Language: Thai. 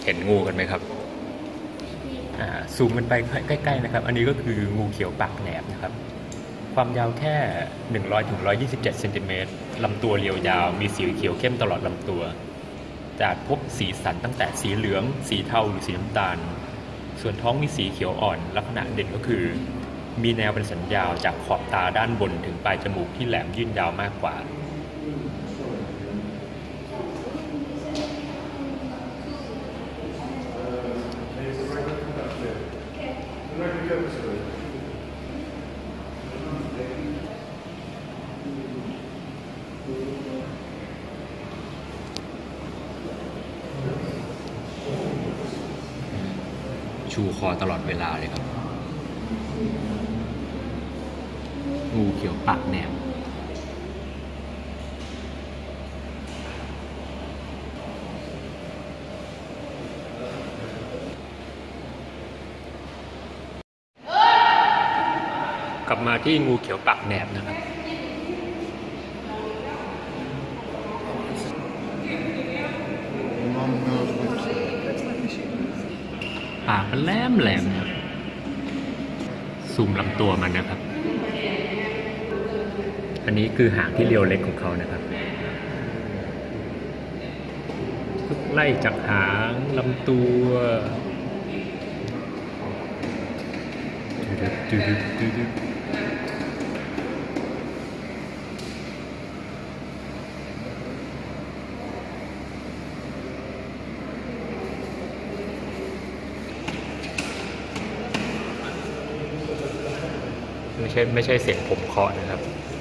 เห็นงูกันไหมครับซูมกันไปใกล้ๆนะครับอันนี้ก็คืองูเขียวปากแหลมนะครับความยาวแค่100 ถึง 127 เซนติเมตรลำตัวเรียวยาวมีสีเขียวเข้มตลอดลำตัวจะพบสีสันตั้งแต่สีเหลืองสีเทาหรือสีน้ำตาลส่วนท้องมีสีเขียวอ่อนลักษณะเด่นก็คือมีแนวเป็นสันยาวจากขอบตาด้านบนถึงปลายจมูกที่แหลมยื่นยาวมากกว่าชูคอตลอดเวลาเลยครับงูเขียวปากแหนมกลับมาที่งูเขียวปากแหนมนะครับปากมันแหลมครับซูมลำตัวมันนะครับอันนี้คือหางที่เรียวเล็กของเขานะครับไล่จากหางลำตัวไม่ใช่เสียงผมเคาะนะครับ